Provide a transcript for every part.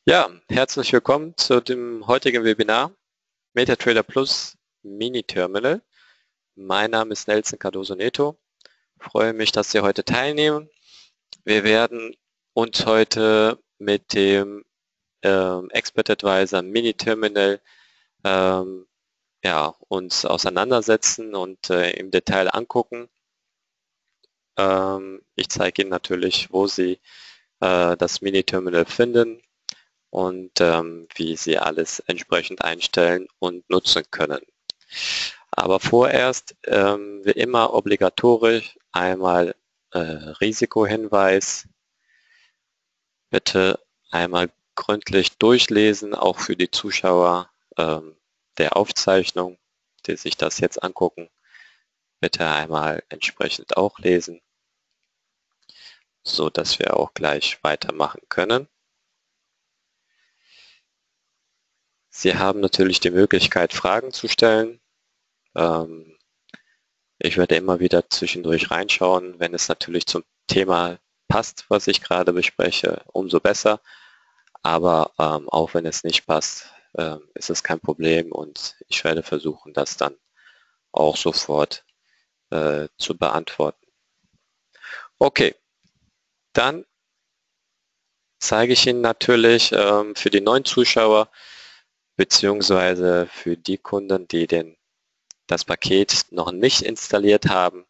Ja, herzlich willkommen zu dem heutigen Webinar MetaTrader Plus Mini Terminal. Mein Name ist Nelson Cardoso Neto. Ich freue mich, dass Sie heute teilnehmen. Wir werden uns heute mit dem Expert Advisor Mini Terminal uns auseinandersetzen und im Detail angucken. Ich zeige Ihnen natürlich, wo Sie das Mini Terminal finden und wie Sie alles entsprechend einstellen und nutzen können. Aber vorerst, wie immer obligatorisch, einmal Risikohinweis. Bitte einmal gründlich durchlesen, auch für die Zuschauer der Aufzeichnung, die sich das jetzt angucken. Bitte einmal entsprechend auch lesen, so dass wir auch gleich weitermachen können. Sie haben natürlich die Möglichkeit, Fragen zu stellen. Ich werde immer wieder zwischendurch reinschauen, wenn es natürlich zum Thema passt, was ich gerade bespreche, umso besser. Aber auch wenn es nicht passt, ist es kein Problem und ich werde versuchen, das dann auch sofort zu beantworten. Okay, dann zeige ich Ihnen natürlich für die neuen Zuschauer beziehungsweise für die Kunden, die das Paket noch nicht installiert haben,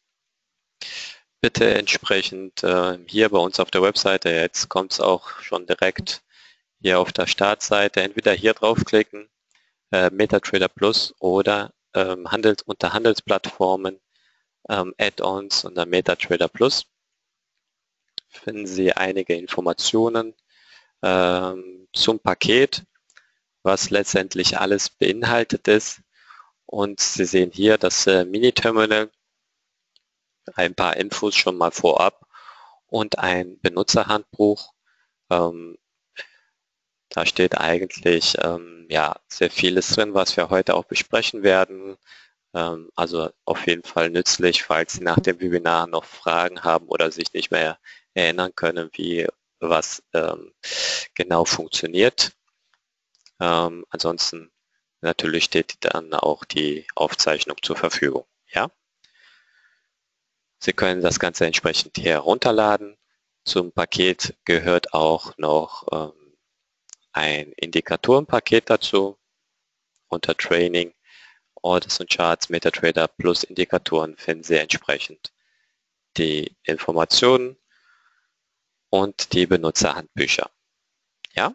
bitte entsprechend hier bei uns auf der Webseite, jetzt kommt es auch schon direkt hier auf der Startseite, entweder hier draufklicken, MetaTrader Plus oder unter Handelsplattformen, Add-ons unter MetaTrader Plus finden Sie einige Informationen zum Paket, was letztendlich alles beinhaltet ist. Und Sie sehen hier das Mini-Terminal, ein paar Infos schon mal vorab und ein Benutzerhandbuch. Da steht eigentlich sehr vieles drin, was wir heute auch besprechen werden. Also auf jeden Fall nützlich, falls Sie nach dem Webinar noch Fragen haben oder sich nicht mehr erinnern können, wie was genau funktioniert. Ansonsten natürlich steht dann auch die Aufzeichnung zur Verfügung. Ja? Sie können das Ganze entsprechend hier herunterladen. Zum Paket gehört auch noch ein Indikatorenpaket dazu. Unter Training, Orders und Charts, MetaTrader Plus Indikatoren finden Sie entsprechend die Informationen und die Benutzerhandbücher. Ja?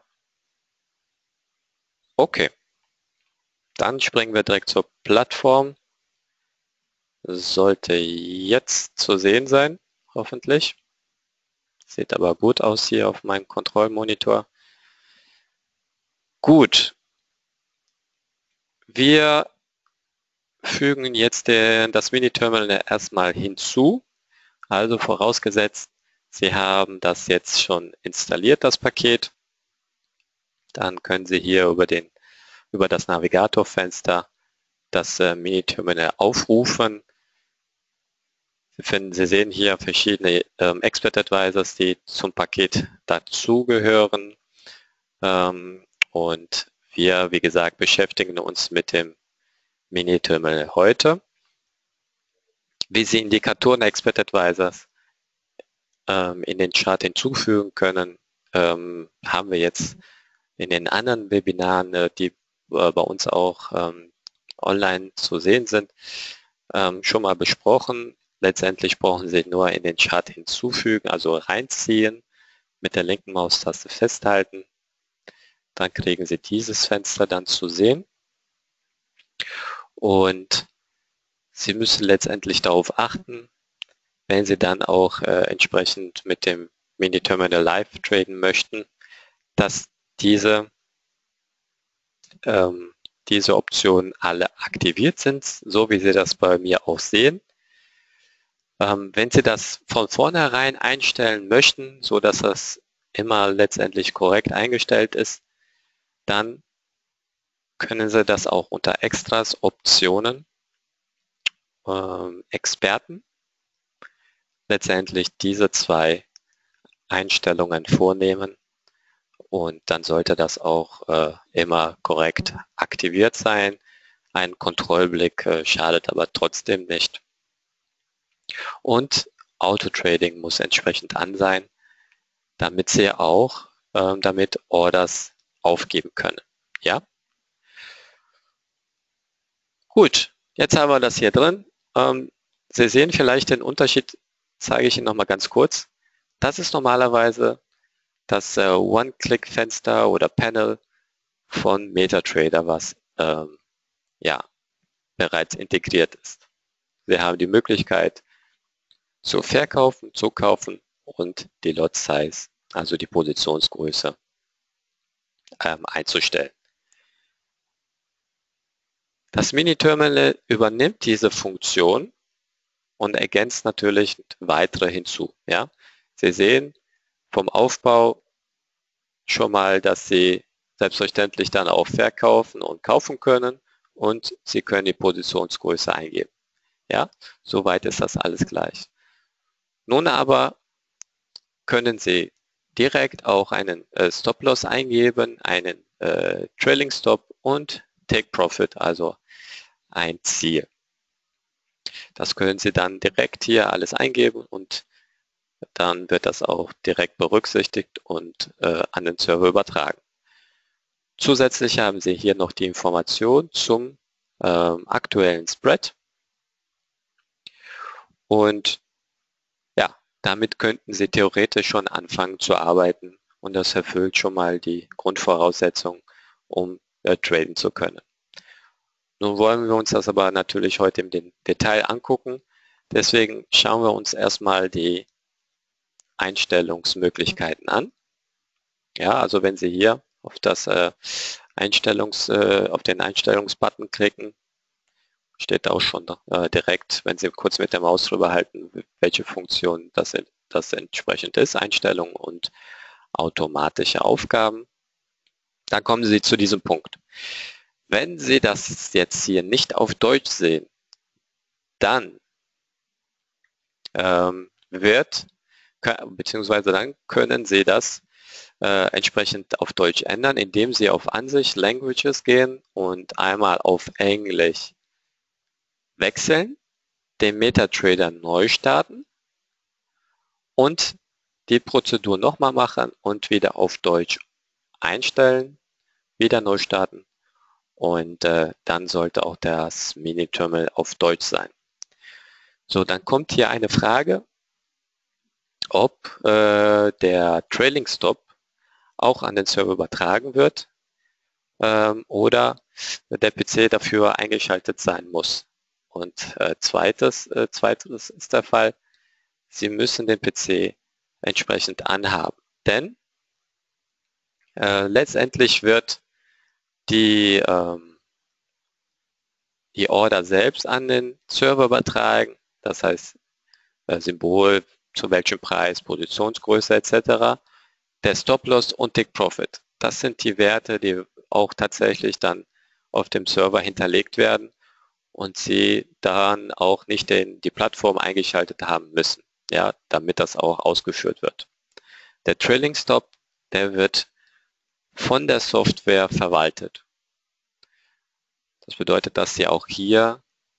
Okay. Dann springen wir direkt zur Plattform. Sollte jetzt zu sehen sein, hoffentlich. Sieht aber gut aus hier auf meinem Kontrollmonitor. Gut. Wir fügen jetzt das Mini-Terminal erstmal hinzu. Also vorausgesetzt, Sie haben das jetzt schon installiert, das Paket. Dann können Sie hier über das Navigatorfenster das Mini-Terminal aufrufen. Sie sehen hier verschiedene Expert Advisors, die zum Paket dazugehören. Und wir, wie gesagt, beschäftigen uns mit dem Mini-Terminal heute. Wie Sie Indikatoren Expert Advisors in den Chart hinzufügen können, haben wir jetzt in den anderen Webinaren, die bei uns auch online zu sehen sind, schon mal besprochen. Letztendlich brauchen Sie nur in den Chart hinzufügen, also reinziehen, mit der linken Maustaste festhalten. Dann kriegen Sie dieses Fenster dann zu sehen. Und Sie müssen letztendlich darauf achten, wenn Sie dann auch entsprechend mit dem Mini-Terminal live traden möchten, dass diese Optionen alle aktiviert sind, so wie Sie das bei mir auch sehen. Wenn Sie das von vornherein einstellen möchten, so dass das immer letztendlich korrekt eingestellt ist, dann können Sie das auch unter Extras, Optionen, Experten, letztendlich diese zwei Einstellungen vornehmen. und dann sollte das auch immer korrekt aktiviert sein. Ein Kontrollblick schadet aber trotzdem nicht. Und Auto-Trading muss entsprechend an sein, damit Sie auch damit Orders aufgeben können. Ja? Gut, jetzt haben wir das hier drin. Sie sehen vielleicht den Unterschied, zeige ich Ihnen noch mal ganz kurz. Das ist normalerweise das One-Click-Fenster oder Panel von MetaTrader, was ja, bereits integriert ist. Sie haben die Möglichkeit zu verkaufen, zu kaufen und die Lot Size, also die Positionsgröße, einzustellen. Das Mini-Terminal übernimmt diese Funktion und ergänzt natürlich weitere hinzu. Ja? Sie sehen vom Aufbau schon mal, dass Sie selbstverständlich dann auch verkaufen und kaufen können und Sie können die Positionsgröße eingeben. Ja, soweit ist das alles gleich. Nun aber können Sie direkt auch einen Stop-Loss eingeben, einen Trailing Stop und Take Profit, also ein Ziel. Das können Sie dann direkt hier alles eingeben und dann wird das auch direkt berücksichtigt und an den Server übertragen. Zusätzlich haben Sie hier noch die Information zum aktuellen Spread und ja, damit könnten Sie theoretisch schon anfangen zu arbeiten und das erfüllt schon mal die Grundvoraussetzung, um traden zu können. Nun wollen wir uns das aber natürlich heute im Detail angucken. Deswegen schauen wir uns erstmal die Einstellungsmöglichkeiten an. Ja, also wenn Sie hier auf das auf den Einstellungsbutton klicken, steht auch schon direkt, wenn Sie kurz mit der Maus drüber halten, welche Funktion das entsprechend ist, Einstellungen und automatische Aufgaben. Dann kommen Sie zu diesem Punkt. Wenn Sie das jetzt hier nicht auf Deutsch sehen, dann beziehungsweise dann können Sie das entsprechend auf Deutsch ändern, indem Sie auf Ansicht Languages gehen und einmal auf Englisch wechseln, den MetaTrader neu starten und die Prozedur nochmal machen und wieder auf Deutsch einstellen, wieder neu starten und dann sollte auch das Mini-Terminal auf Deutsch sein. So, dann kommt hier eine Frage, ob der Trailing Stop auch an den Server übertragen wird oder der PC dafür eingeschaltet sein muss. Und zweitens ist der Fall, Sie müssen den PC entsprechend anhaben. Denn letztendlich wird die Order selbst an den Server übertragen, das heißt Symbol, zu welchem Preis, Positionsgröße etc. Der Stop-Loss und Take Profit. Das sind die Werte, die auch tatsächlich dann auf dem Server hinterlegt werden und Sie dann auch nicht die Plattform eingeschaltet haben müssen, ja, damit das auch ausgeführt wird. Der Trailing Stop, der wird von der Software verwaltet. Das bedeutet, dass Sie auch hier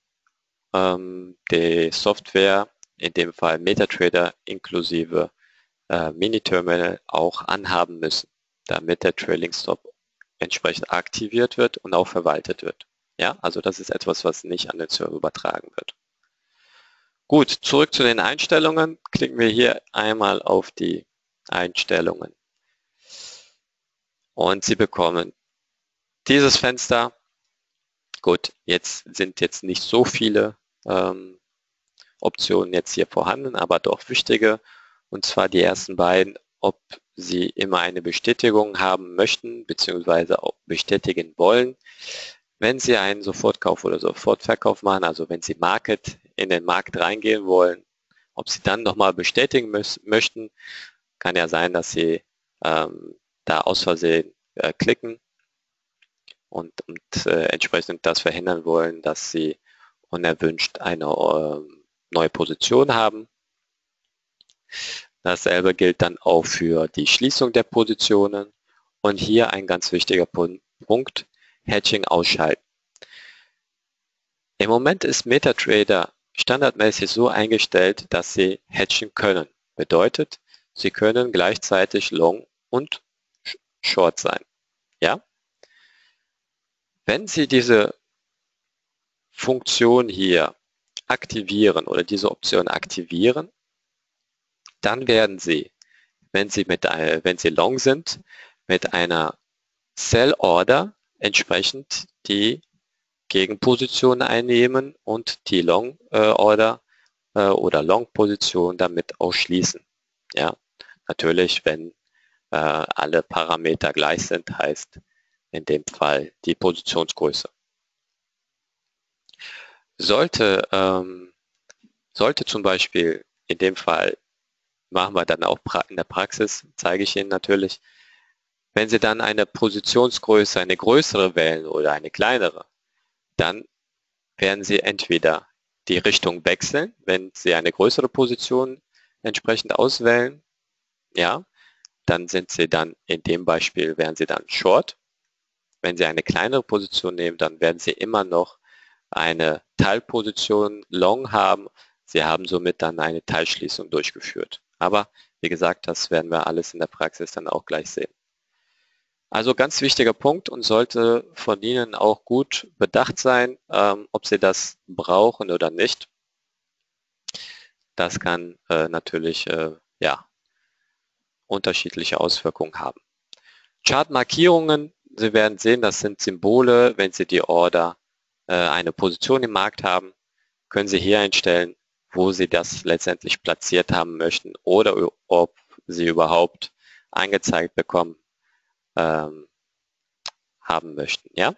die Software, in dem Fall MetaTrader inklusive Mini-Terminal, auch anhaben müssen, damit der Trailing Stop entsprechend aktiviert wird und auch verwaltet wird. Ja, also das ist etwas, was nicht an den Server übertragen wird. Gut, zurück zu den Einstellungen. Klicken wir hier einmal auf die Einstellungen. Und Sie bekommen dieses Fenster. Gut, jetzt sind nicht so viele Optionen jetzt hier vorhanden, aber doch wichtige. Und zwar die ersten beiden, ob Sie immer eine Bestätigung haben möchten, beziehungsweise auch bestätigen wollen. Wenn Sie einen Sofortkauf oder Sofortverkauf machen, also wenn Sie in den Markt reingehen wollen, ob Sie dann nochmal bestätigen möchten, kann ja sein, dass Sie da aus Versehen klicken und entsprechend das verhindern wollen, dass Sie unerwünscht eine neue Position haben. Dasselbe gilt dann auch für die Schließung der Positionen Und hier ein ganz wichtiger Punkt, Hedging ausschalten. Im Moment ist MetaTrader standardmäßig so eingestellt, dass Sie hedgen können. Bedeutet, Sie können gleichzeitig Long und Short sein. Ja? Wenn Sie diese Funktion hier aktivieren oder diese Option aktivieren, dann werden Sie, wenn Sie Long sind, mit einer Sell Order entsprechend die Gegenposition einnehmen und die Long Order oder Long Position damit ausschließen. Ja, natürlich, wenn alle Parameter gleich sind, heißt in dem Fall die Positionsgröße. Sollte zum Beispiel in dem Fall, machen wir dann auch in der Praxis, zeige ich Ihnen natürlich, wenn Sie dann eine Positionsgröße, eine größere wählen oder eine kleinere, dann werden Sie entweder die Richtung wechseln, wenn Sie eine größere Position entsprechend auswählen, ja, dann sind Sie dann in dem Beispiel, wären Sie dann Short. Wenn Sie eine kleinere Position nehmen, dann werden Sie immer noch eine Teilposition Long haben. Sie haben somit dann eine Teilschließung durchgeführt. Aber wie gesagt, das werden wir alles in der Praxis dann auch gleich sehen. Also ganz wichtiger Punkt und sollte von Ihnen auch gut bedacht sein, ob Sie das brauchen oder nicht. Das kann natürlich ja, unterschiedliche Auswirkungen haben. Chartmarkierungen, Sie werden sehen, das sind Symbole. Wenn Sie die Order eine Position im Markt haben, können Sie hier einstellen, wo Sie das letztendlich platziert haben möchten oder ob Sie überhaupt angezeigt bekommen haben möchten. Ja?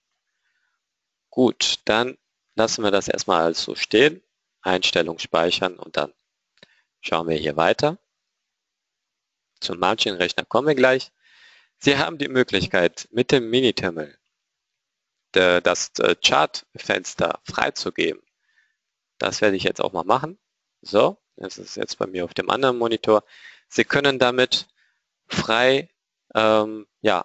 Gut, dann lassen wir das erstmal alles so stehen. Einstellung speichern und dann schauen wir hier weiter. Zum Margin-Rechner kommen wir gleich. Sie haben die Möglichkeit, mit dem Mini-Terminal das Chart-Fenster freizugeben. Das werde ich jetzt auch mal machen. So, das ist jetzt bei mir auf dem anderen Monitor. Sie können damit frei ja,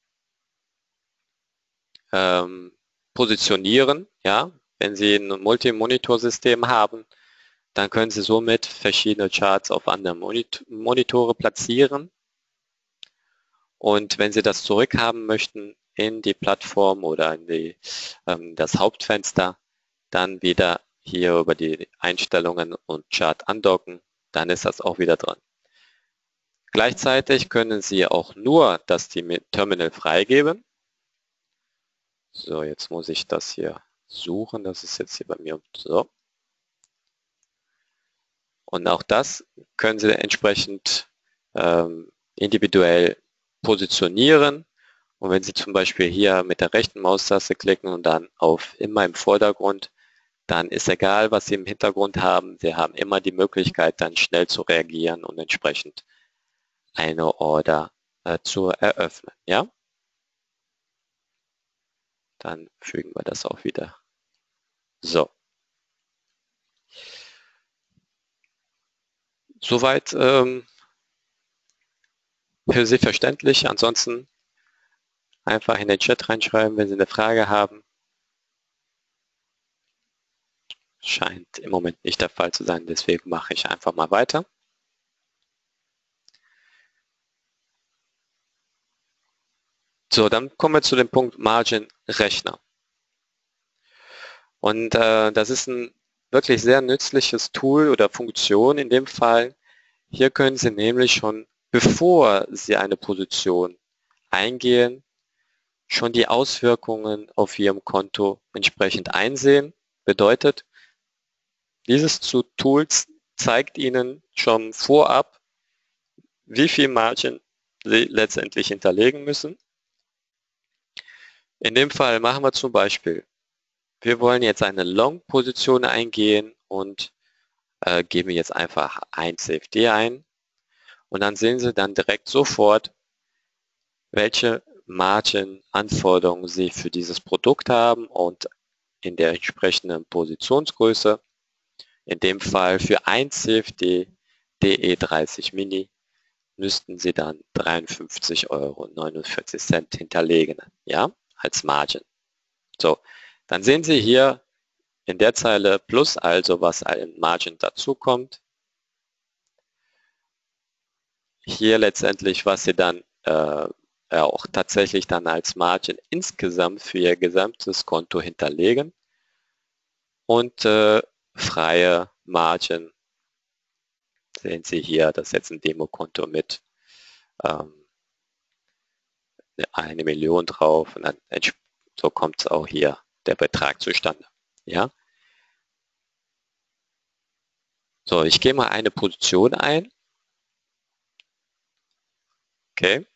positionieren. Ja? Wenn Sie ein Multi-Monitor-System haben, dann können Sie somit verschiedene Charts auf anderen Monitore platzieren. Und wenn Sie das zurückhaben möchten in die Plattform oder in das Hauptfenster, dann wieder hier über die Einstellungen und Chart andocken, dann ist das auch wieder dran. Gleichzeitig können Sie auch nur das Terminal freigeben. So, jetzt muss ich das hier suchen. Das ist jetzt hier bei mir so. Und auch das können Sie entsprechend individuell positionieren. Und wenn Sie zum Beispiel hier mit der rechten Maustaste klicken und dann auf immer im Vordergrund, dann ist egal, was Sie im Hintergrund haben. Sie haben immer die Möglichkeit, dann schnell zu reagieren und entsprechend eine Order zu eröffnen. Ja? Dann fügen wir das auch wieder. So. Soweit für Sie verständlich. Ansonsten einfach in den Chat reinschreiben, wenn Sie eine Frage haben. Scheint im Moment nicht der Fall zu sein, deswegen mache ich einfach mal weiter. So, dann kommen wir zu dem Punkt Margin Rechner. Und das ist ein wirklich sehr nützliches Tool oder Funktion in dem Fall. Hier können Sie nämlich schon, bevor Sie eine Position eingehen, schon die Auswirkungen auf Ihrem Konto entsprechend einsehen. Bedeutet, dieses Tool zeigt Ihnen schon vorab, wie viel Margin Sie letztendlich hinterlegen müssen. In dem Fall machen wir zum Beispiel, wir wollen jetzt eine Long-Position eingehen und geben jetzt einfach ein CFD ein. Und dann sehen Sie dann direkt sofort, welche Margin-Anforderungen Sie für dieses Produkt haben und in der entsprechenden Positionsgröße. In dem Fall für ein CFD DE30 Mini müssten Sie dann 53,49 € hinterlegen, ja, als Margin. So, dann sehen Sie hier in der Zeile plus, also was ein Margin dazu kommt. Hier letztendlich, was Sie dann auch tatsächlich dann als Margin insgesamt für Ihr gesamtes Konto hinterlegen. Und freie Margin sehen Sie hier, das ist jetzt ein Demokonto mit 1 Million drauf und dann so kommt es auch hier der Betrag zustande. Ja? So, ich gehe mal eine Position ein. Okay.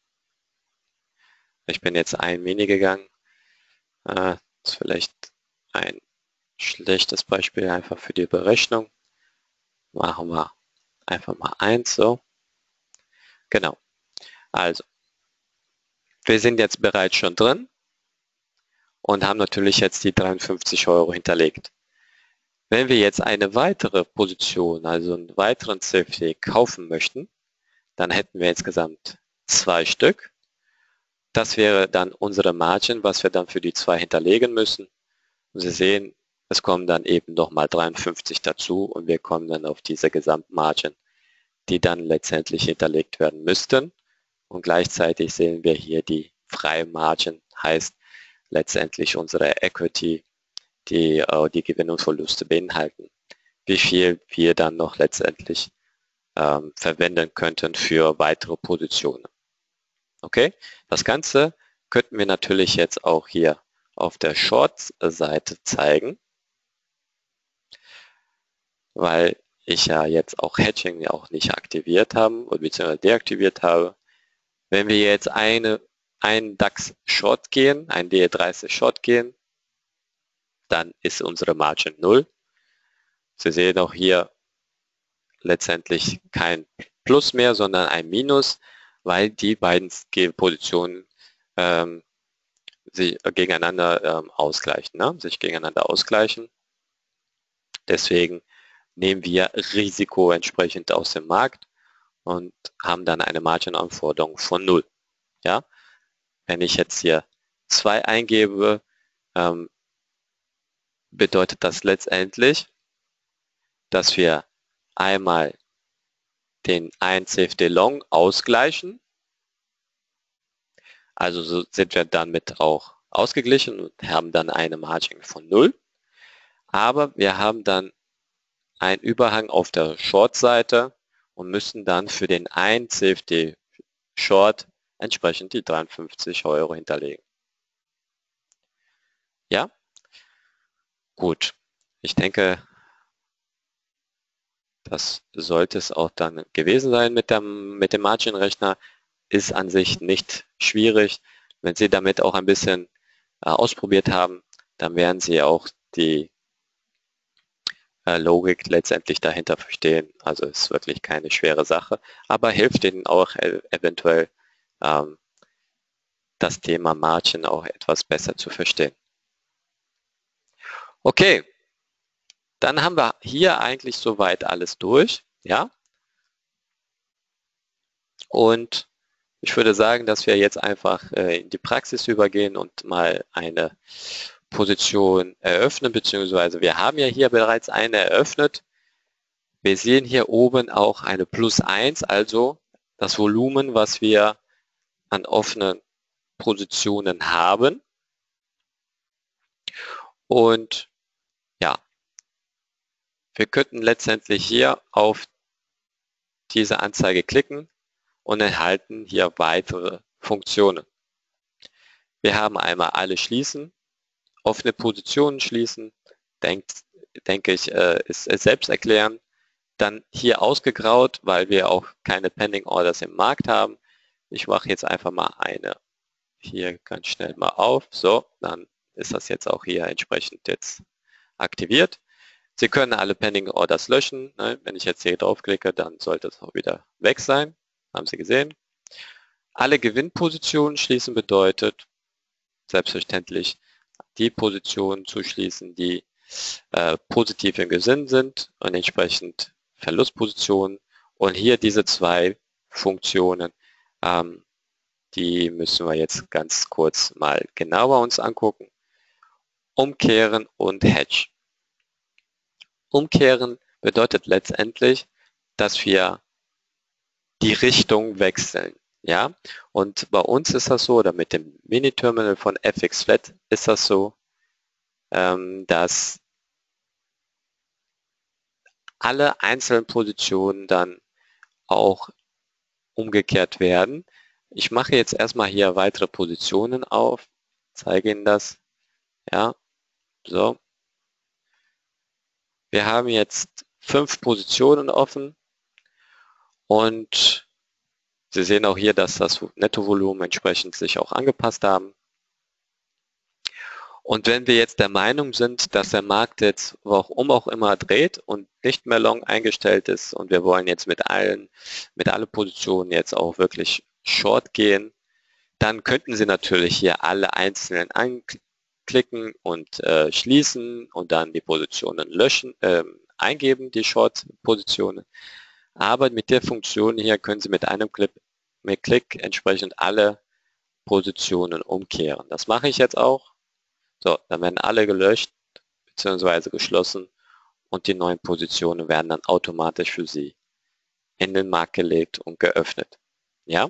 Ich bin jetzt ein Mini gegangen. Das ist vielleicht ein schlechtes Beispiel einfach für die Berechnung. Machen wir einfach mal 1 so. Genau. Also, wir sind jetzt bereits schon drin und haben natürlich jetzt die 53 € hinterlegt. Wenn wir jetzt eine weitere Position, also einen weiteren CFD kaufen möchten, dann hätten wir insgesamt 2 Stück. Das wäre dann unsere Margin, was wir dann für die 2 hinterlegen müssen. Und Sie sehen, es kommen dann eben nochmal 53 dazu und wir kommen dann auf diese Gesamtmargin, die dann letztendlich hinterlegt werden müssten. Und gleichzeitig sehen wir hier die freie Margin, heißt letztendlich unsere Equity, die die Gewinne und Verluste beinhalten, wie viel wir dann noch letztendlich verwenden könnten für weitere Positionen. Okay, das Ganze könnten wir natürlich jetzt auch hier auf der Short-Seite zeigen, weil ich ja jetzt auch Hedging auch nicht aktiviert habe oder beziehungsweise deaktiviert habe. Wenn wir jetzt einen DAX Short gehen, einen DE30 Short gehen, dann ist unsere Margin 0. Sie sehen auch hier letztendlich kein Plus mehr, sondern ein Minus, weil die beiden Positionen sich gegeneinander ausgleichen, ne? Sich gegeneinander ausgleichen. Deswegen nehmen wir Risiko entsprechend aus dem Markt und haben dann eine Margin-Anforderung von 0. Ja? Wenn ich jetzt hier 2 eingebe, bedeutet das letztendlich, dass wir einmal den einen CFD Long ausgleichen. Also so sind wir damit auch ausgeglichen und haben dann eine Margin von 0. Aber wir haben dann einen Überhang auf der Short-Seite und müssen dann für den einen CFD Short entsprechend die 53 € hinterlegen. Ja? Gut. Ich denke, das sollte es auch dann gewesen sein mit dem Margin-Rechner. Ist an sich nicht schwierig. Wenn Sie damit auch ein bisschen ausprobiert haben, dann werden Sie auch die Logik letztendlich dahinter verstehen. Also ist wirklich keine schwere Sache, aber hilft Ihnen auch eventuell das Thema Margin auch etwas besser zu verstehen. Okay, dann haben wir hier eigentlich soweit alles durch, ja. Und ich würde sagen, dass wir jetzt einfach in die Praxis übergehen und mal eine Position eröffnen, beziehungsweise wir haben ja hier bereits eine eröffnet. Wir sehen hier oben auch eine +1, also das Volumen, was wir an offenen Positionen haben. Und ja, wir könnten letztendlich hier auf diese Anzeige klicken und erhalten hier weitere Funktionen. Wir haben einmal alle schließen, offene Positionen schließen, denke ich, ist selbsterklärend. Dann hier ausgegraut, weil wir auch keine Pending Orders im Markt haben. Ich mache jetzt einfach mal eine hier ganz schnell mal auf. So, dann ist das jetzt auch hier entsprechend jetzt aktiviert. Sie können alle Pending Orders löschen. Ne? Wenn ich jetzt hier draufklicke, dann sollte es auch wieder weg sein. Haben Sie gesehen. Alle Gewinnpositionen schließen bedeutet selbstverständlich die Positionen zu schließen, die positiv im Gewinn sind und entsprechend Verlustpositionen. Und hier diese 2 Funktionen. Die müssen wir jetzt ganz kurz mal genauer uns angucken. Umkehren und Hedge. Umkehren bedeutet letztendlich, dass wir die Richtung wechseln. Ja, und bei uns ist das so, oder mit dem Mini-Terminal von FXFlat ist das so, dass alle einzelnen Positionen dann auch umgekehrt werden. Ich mache jetzt erstmal hier weitere Positionen auf, zeige Ihnen das. Ja, so. Wir haben jetzt 5 Positionen offen und Sie sehen auch hier, dass das Nettovolumen entsprechend sich auch angepasst haben. Und wenn wir jetzt der Meinung sind, dass der Markt jetzt warum auch immer dreht und nicht mehr long eingestellt ist und wir wollen jetzt mit allen Positionen jetzt auch wirklich short gehen, dann könnten Sie natürlich hier alle einzelnen anklicken und schließen und dann die Positionen löschen, eingeben, die Short-Positionen. Aber mit der Funktion hier können Sie mit einem Klick entsprechend alle Positionen umkehren. Das mache ich jetzt auch. So, dann werden alle gelöscht bzw. geschlossen und die neuen Positionen werden dann automatisch für Sie in den Markt gelegt und geöffnet. Ja?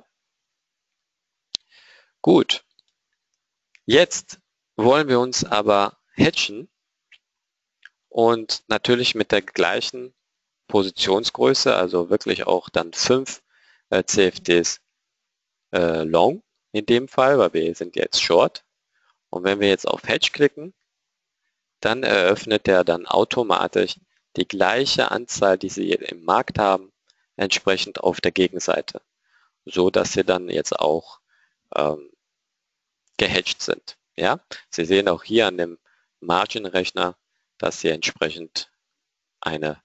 Gut. Jetzt wollen wir uns aber hedgen und natürlich mit der gleichen Positionsgröße, also wirklich auch dann 5 CFDs long in dem Fall, weil wir sind jetzt short. Und wenn wir jetzt auf Hedge klicken, dann eröffnet er dann automatisch die gleiche Anzahl, die Sie im Markt haben, entsprechend auf der Gegenseite, so dass Sie dann jetzt auch gehedged sind. Ja? Sie sehen auch hier an dem Margin-Rechner, dass Sie entsprechend eine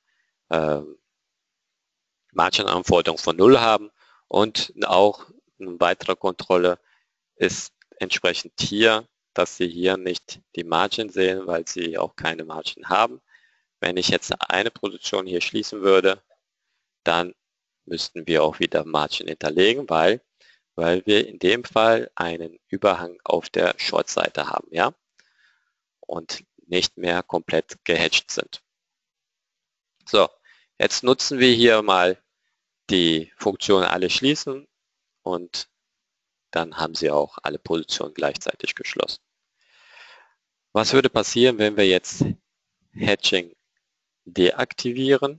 Margin-Anforderung von 0 haben und auch eine weitere Kontrolle ist entsprechend hier, dass Sie hier nicht die Margin sehen, weil Sie auch keine Margin haben. Wenn ich jetzt eine Position hier schließen würde, dann müssten wir auch wieder Margin hinterlegen, weil wir in dem Fall einen Überhang auf der Short-Seite haben, ja, und nicht mehr komplett gehedged sind. So, jetzt nutzen wir hier mal die Funktion alle schließen und dann haben Sie auch alle Positionen gleichzeitig geschlossen. Was würde passieren, wenn wir jetzt Hedging deaktivieren?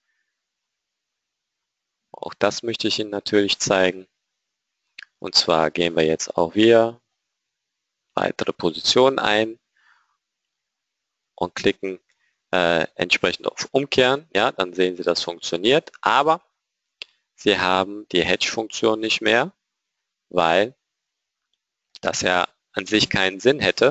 Auch das möchte ich Ihnen natürlich zeigen. Und zwar gehen wir jetzt auch wieder weitere Positionen ein und klicken entsprechend auf Umkehren. Ja, dann sehen Sie, das funktioniert. Aber Sie haben die Hedge-Funktion nicht mehr, weil das ja an sich keinen Sinn hätte.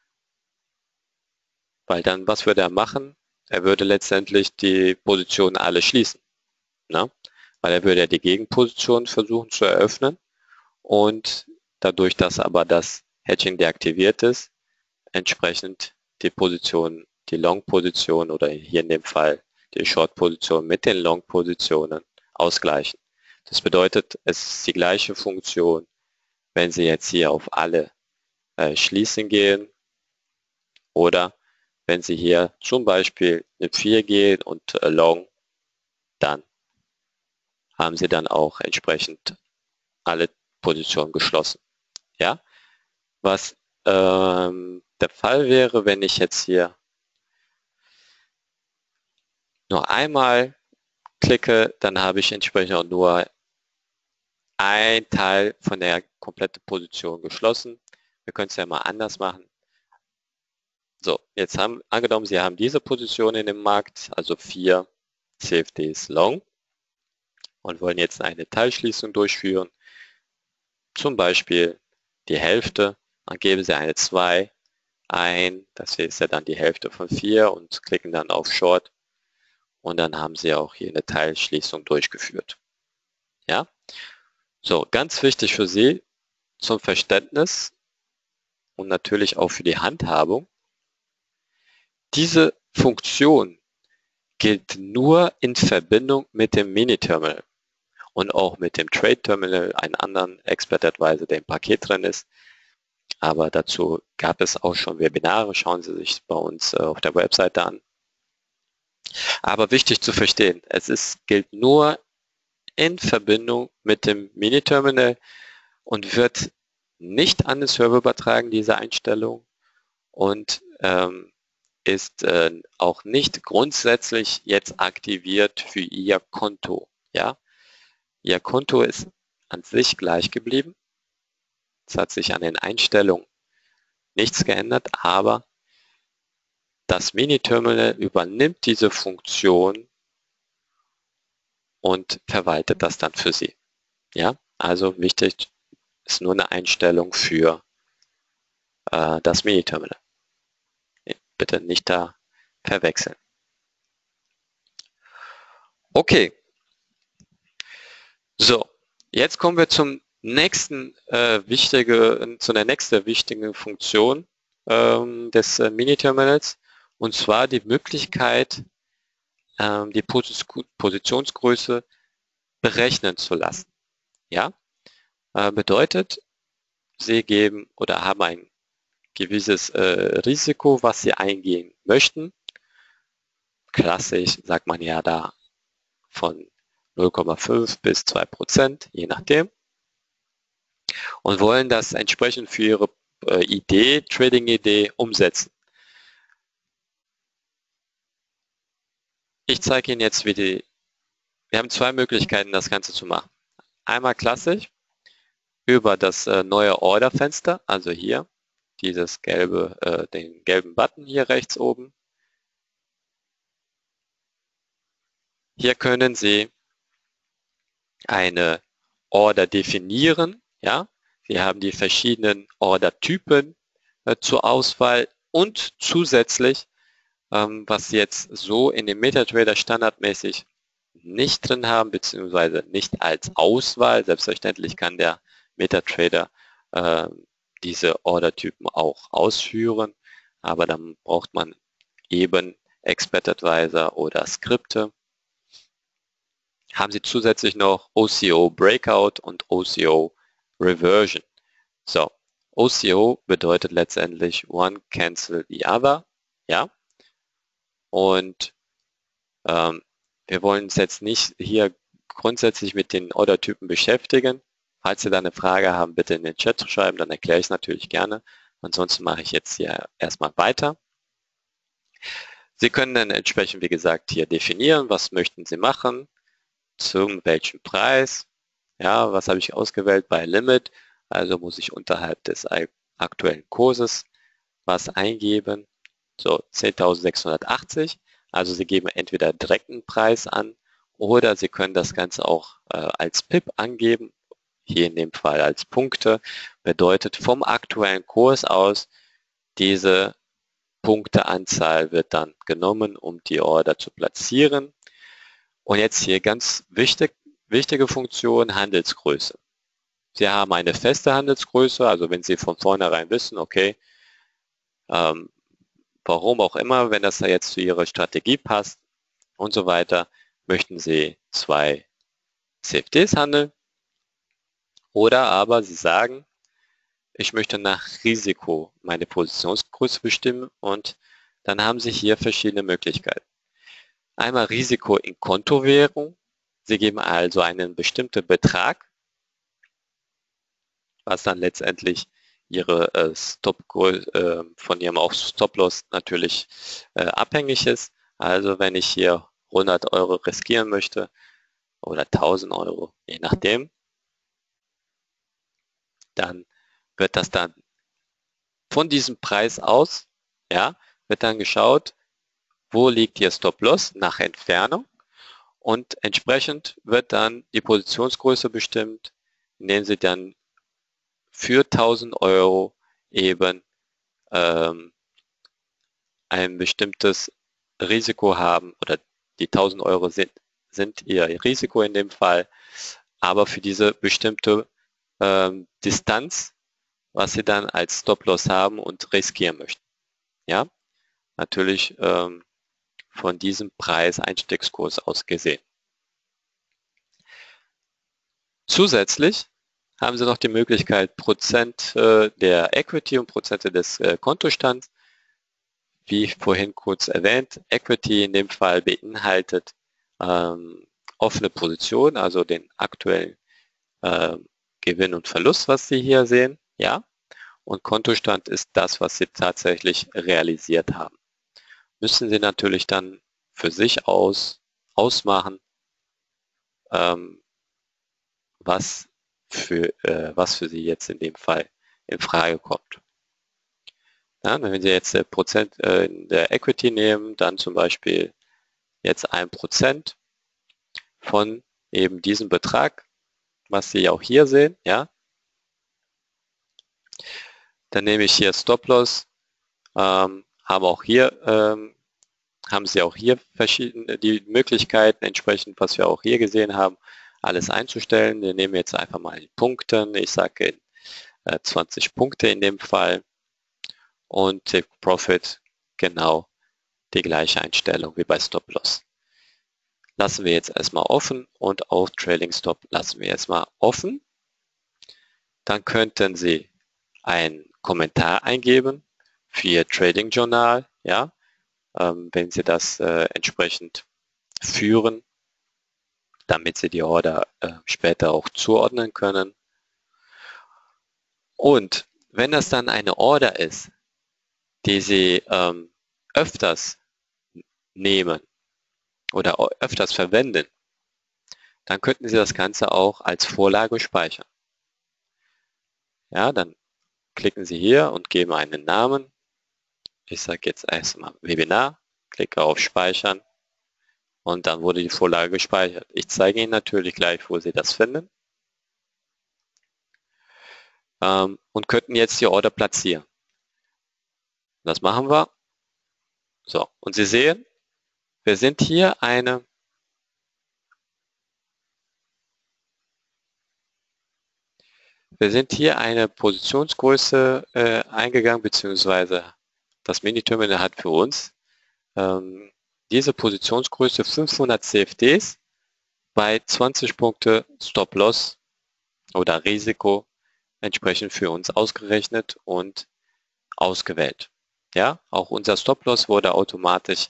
Weil dann, was würde er machen? Er würde letztendlich die Positionen alle schließen. Ne? Weil er würde ja die Gegenposition versuchen zu eröffnen und dadurch, dass aber das Hedging deaktiviert ist, entsprechend die Position, die Long-Position oder hier in dem Fall die Short-Position mit den Long-Positionen ausgleichen. Das bedeutet, es ist die gleiche Funktion, wenn Sie jetzt hier auf alle schließen gehen oder wenn Sie hier zum Beispiel mit 4 gehen und Long, dann haben Sie dann auch entsprechend alle Positionen geschlossen. Ja? Was der Fall wäre, wenn ich jetzt hier nur einmal klicke, dann habe ich entsprechend auch nur ein Teil von der kompletten Position geschlossen. Wir können es ja mal anders machen. So, jetzt angenommen, Sie haben diese Position in dem Markt, also 4 CFDs long und wollen jetzt eine Teilschließung durchführen. Zum Beispiel die Hälfte, dann geben Sie eine 2 ein, das ist ja dann die Hälfte von 4 und klicken dann auf Short und dann haben Sie auch hier eine Teilschließung durchgeführt. Ja, so ganz wichtig für Sie zum Verständnis und natürlich auch für die Handhabung. Diese Funktion gilt nur in Verbindung mit dem Mini-Terminal und auch mit dem Trade Terminal, einen anderen Expert Advisor, der im Paket drin ist. Aber dazu gab es auch schon Webinare, schauen Sie sich bei uns auf der Webseite an. Aber wichtig zu verstehen, gilt nur in Verbindung mit dem Mini-Terminal und wird nicht an den Server übertragen, diese Einstellung, und ist auch nicht grundsätzlich jetzt aktiviert für Ihr Konto. Ja? Ihr Konto ist an sich gleich geblieben. Es hat sich an den Einstellungen nichts geändert, aber das Mini-Terminal übernimmt diese Funktion und verwaltet das dann für Sie. Ja? Also wichtig ist nur eine Einstellung für das Mini-Terminal. Bitte nicht da verwechseln. Okay. So, jetzt kommen wir zu der nächsten wichtigen Funktion des Mini-Terminals, und zwar die Möglichkeit, die Positionsgröße berechnen zu lassen. Ja? Bedeutet, Sie geben oder haben ein gewisses Risiko, was Sie eingehen möchten. Klassisch sagt man ja da von 0,5 bis 2%, je nachdem. Und wollen das entsprechend für Ihre Trading-Idee umsetzen. Ich zeige Ihnen jetzt, wir haben zwei Möglichkeiten, das Ganze zu machen. Einmal klassisch über das neue Order-Fenster, also hier, dieses den gelben Button hier rechts oben. Hier können Sie eine Order definieren. Ja? Sie haben die verschiedenen Order-Typen zur Auswahl und zusätzlich, was Sie jetzt so in dem MetaTrader standardmäßig nicht drin haben, beziehungsweise nicht als Auswahl. Selbstverständlich kann der MetaTrader diese Order-Typen auch ausführen, aber dann braucht man eben Expert Advisor oder Skripte. Haben Sie zusätzlich noch OCO Breakout und OCO Reversion. So, OCO bedeutet letztendlich One Cancel the Other. Ja? Und wir wollen uns jetzt nicht hier grundsätzlich mit den Ordertypen beschäftigen. Falls Sie da eine Frage haben, bitte in den Chat schreiben, dann erkläre ich es natürlich gerne. Ansonsten mache ich jetzt hier erstmal weiter. Sie können dann entsprechend, wie gesagt, hier definieren, was möchten Sie machen, zum welchen Preis. Ja, was habe ich ausgewählt bei Limit? Also muss ich unterhalb des aktuellen Kurses was eingeben. So, 10.680. Also Sie geben entweder direkten Preis an oder Sie können das Ganze auch als PIP angeben. Hier in dem Fall als Punkte. Bedeutet vom aktuellen Kurs aus, diese Punkteanzahl wird dann genommen, um die Order zu platzieren. Und jetzt hier ganz wichtige Funktion, Handelsgröße. Sie haben eine feste Handelsgröße, also wenn Sie von vornherein wissen, okay, warum auch immer, wenn das da jetzt zu Ihrer Strategie passt und so weiter, möchten Sie 2 CFDs handeln, oder aber Sie sagen, ich möchte nach Risiko meine Positionsgröße bestimmen, und dann haben Sie hier verschiedene Möglichkeiten. Einmal Risiko in Kontowährung. Sie geben also einen bestimmten Betrag, was dann letztendlich Ihre von Ihrem Stop-Loss natürlich abhängig ist. Also wenn ich hier 100 € riskieren möchte oder 1000 €, je nachdem, dann wird das dann von diesem Preis aus, ja, wird dann geschaut, wo liegt Ihr Stop-Loss nach Entfernung, und entsprechend wird dann die Positionsgröße bestimmt, indem Sie dann für 1000 € eben ein bestimmtes Risiko haben, oder die 1000 € sind Ihr Risiko in dem Fall, aber für diese bestimmte Distanz, was Sie dann als Stop-Loss haben und riskieren möchten. Ja, natürlich von diesem Preis-Einstiegskurs aus gesehen. Zusätzlich haben Sie noch die Möglichkeit, Prozent der Equity und Prozente des Kontostands, wie vorhin kurz erwähnt. Equity in dem Fall beinhaltet offene Position, also den aktuellen Gewinn und Verlust, was Sie hier sehen, ja. Und Kontostand ist das, was Sie tatsächlich realisiert haben. Müssen Sie natürlich dann für sich ausmachen, was für Sie jetzt in dem Fall in Frage kommt. Ja, wenn Sie jetzt Prozent in der Equity nehmen, dann zum Beispiel jetzt 1% von eben diesem Betrag, was Sie auch hier sehen, ja. Dann nehme ich hier Stop-Loss, haben Sie auch hier verschiedene die Möglichkeiten entsprechend, was wir auch hier gesehen haben, alles einzustellen. Wir nehmen jetzt einfach mal die Punkte. Ich sage 20 Punkte in dem Fall und Take Profit genau die gleiche Einstellung wie bei Stop-Loss. Lassen wir jetzt erstmal offen und auch Trailing Stop lassen wir erstmal offen. Dann könnten Sie einen Kommentar eingeben für Ihr Trading Journal, ja, wenn Sie das entsprechend führen, damit Sie die Order später auch zuordnen können. Und wenn das dann eine Order ist, die Sie öfters nehmen oder öfters verwenden, dann könnten Sie das Ganze auch als Vorlage speichern. Ja, dann klicken Sie hier und geben einen Namen. Ich sage jetzt erstmal Webinar, klicke auf Speichern und dann wurde die Vorlage gespeichert. Ich zeige Ihnen natürlich gleich, wo Sie das finden und könnten jetzt die Order platzieren. Das machen wir. So, und Sie sehen, wir sind hier eine Positionsgröße eingegangen, beziehungsweise das Mini-Terminal hat für uns diese Positionsgröße 500 CFDs bei 20 Punkte Stop-Loss oder Risiko entsprechend für uns ausgerechnet und ausgewählt. Ja, auch unser Stop-Loss wurde automatisch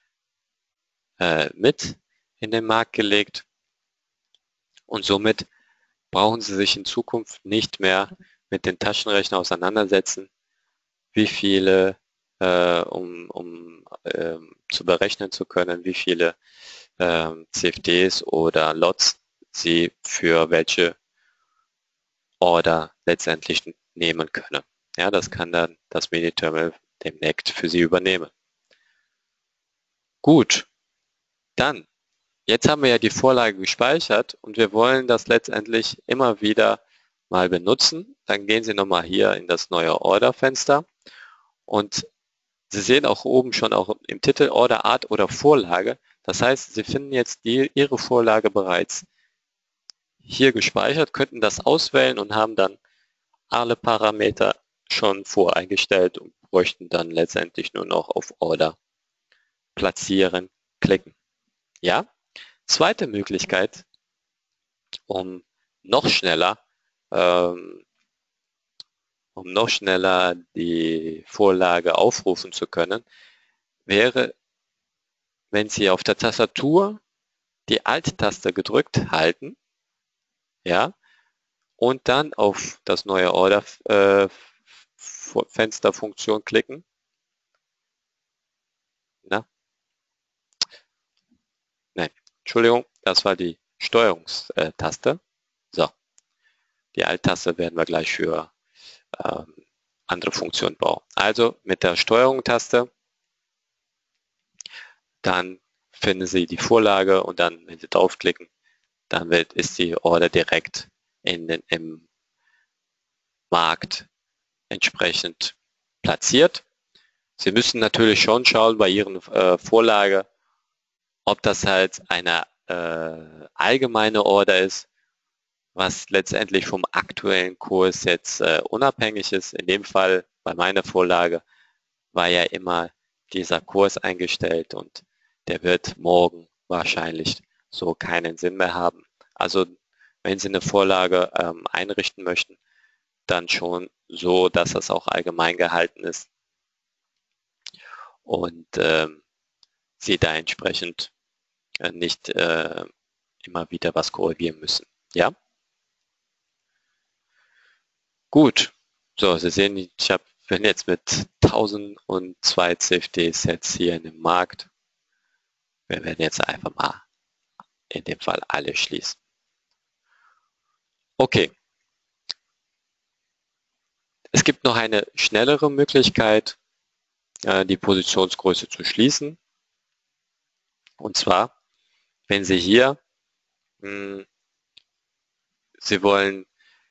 mit in den Markt gelegt und somit brauchen Sie sich in Zukunft nicht mehr mit den Taschenrechner auseinandersetzen, wie viele, um zu berechnen zu können, wie viele CFDs oder Lots Sie für welche Order letztendlich nehmen können. Ja, das kann dann das Mini-Terminal demnächst für Sie übernehmen. Gut, dann, jetzt haben wir ja die Vorlage gespeichert und wir wollen das letztendlich immer wieder mal benutzen. Dann gehen Sie nochmal hier in das neue Order-Fenster und Sie sehen auch oben schon auch im Titel Order Art oder Vorlage. Das heißt, Sie finden jetzt Ihre Vorlage bereits hier gespeichert, könnten das auswählen und haben dann alle Parameter schon voreingestellt und bräuchten dann letztendlich nur noch auf Order platzieren klicken. Ja? Zweite Möglichkeit, um noch schneller die Vorlage aufrufen zu können, wäre, wenn Sie auf der Tastatur die Alt-Taste gedrückt halten, ja, und dann auf das neue Order-Fenster-Funktion klicken. Na? Nein, Entschuldigung, das war die Steuerungstaste. So, die Alt-Taste werden wir gleich für andere Funktionen brauchen. Also mit der Steuerung-Taste, dann finden Sie die Vorlage und dann, wenn Sie draufklicken, dann ist die Order direkt im Markt entsprechend platziert. Sie müssen natürlich schon schauen bei Ihren Vorlage, ob das halt eine allgemeine Order ist, was letztendlich vom aktuellen Kurs jetzt unabhängig ist. In dem Fall bei meiner Vorlage war ja immer dieser Kurs eingestellt und der wird morgen wahrscheinlich so keinen Sinn mehr haben. Also wenn Sie eine Vorlage einrichten möchten, dann schon so, dass das auch allgemein gehalten ist und Sie da entsprechend nicht immer wieder was korrigieren müssen. Ja? Gut. So, Sie sehen, bin jetzt mit 1002 CFDs jetzt hier in dem Markt. Wir werden jetzt einfach mal in dem Fall alle schließen. Okay. Es gibt noch eine schnellere Möglichkeit, die Positionsgröße zu schließen. Und zwar, wenn Sie hier, Sie wollen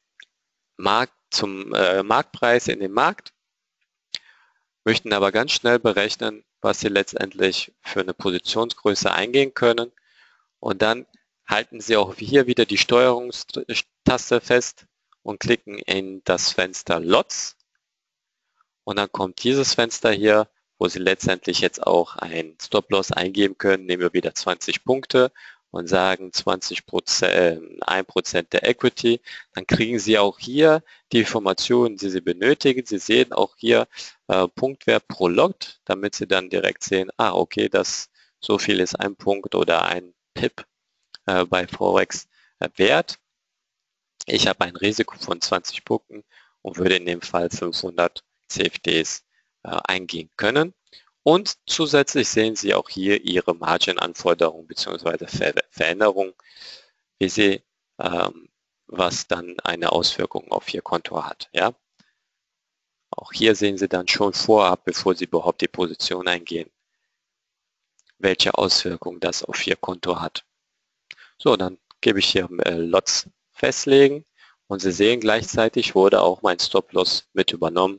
zum Marktpreis in den Markt, möchten aber ganz schnell berechnen, was Sie letztendlich für eine Positionsgröße eingehen können. Und dann halten Sie auch hier wieder die Steuerungstaste fest und klicken in das Fenster Lots. Und dann kommt dieses Fenster hier, wo Sie letztendlich jetzt auch ein Stop-Loss eingeben können. Nehmen wir wieder 20 Punkte und sagen 20%, 1% der Equity. Dann kriegen Sie auch hier die Informationen, die Sie benötigen. Sie sehen auch hier Punktwert pro Lot, damit Sie dann direkt sehen, okay, so viel ist ein Punkt oder ein Pip bei Forex wert. Ich habe ein Risiko von 20 Punkten und würde in dem Fall 500 CFDs eingehen können. Und zusätzlich sehen Sie auch hier Ihre Margin-Anforderungen bzw. Veränderungen, wie Sie, was dann eine Auswirkung auf Ihr Konto hat. Ja? Auch hier sehen Sie dann schon vorab, bevor Sie überhaupt die Position eingehen, welche Auswirkungen das auf Ihr Konto hat. So, dann gebe ich hier Lots festlegen und Sie sehen gleichzeitig wurde auch mein Stop-Loss mit übernommen,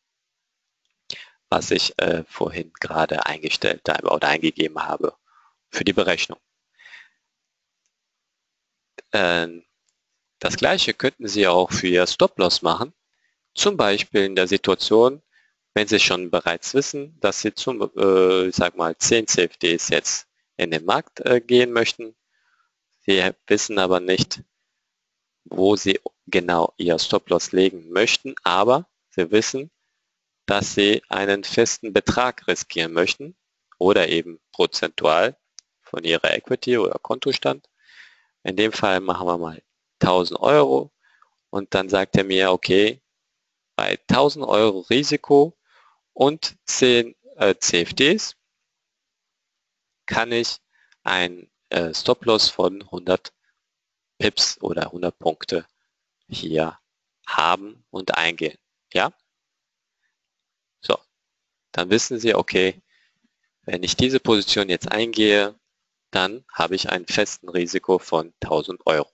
was ich vorhin gerade eingestellt habe oder eingegeben habe für die Berechnung. Das gleiche könnten Sie auch für Ihr Stop-Loss machen, zum Beispiel in der Situation, wenn Sie schon bereits wissen, dass Sie ich sag mal 10 CFDs jetzt in den Markt gehen möchten. Sie wissen aber nicht, wo Sie genau Ihr Stop-Loss legen möchten, aber Sie wissen, dass Sie einen festen Betrag riskieren möchten oder eben prozentual von Ihrer Equity oder Kontostand. In dem Fall machen wir mal 1000 Euro und dann sagt er mir, okay, bei 1000 Euro Risiko und 10 CFDs kann ich ein Stop-Loss von 100 Pips oder 100 Punkte hier haben und eingehen. Ja? So, dann wissen Sie, okay, wenn ich diese Position jetzt eingehe, dann habe ich einen festen Risiko von 1000 Euro.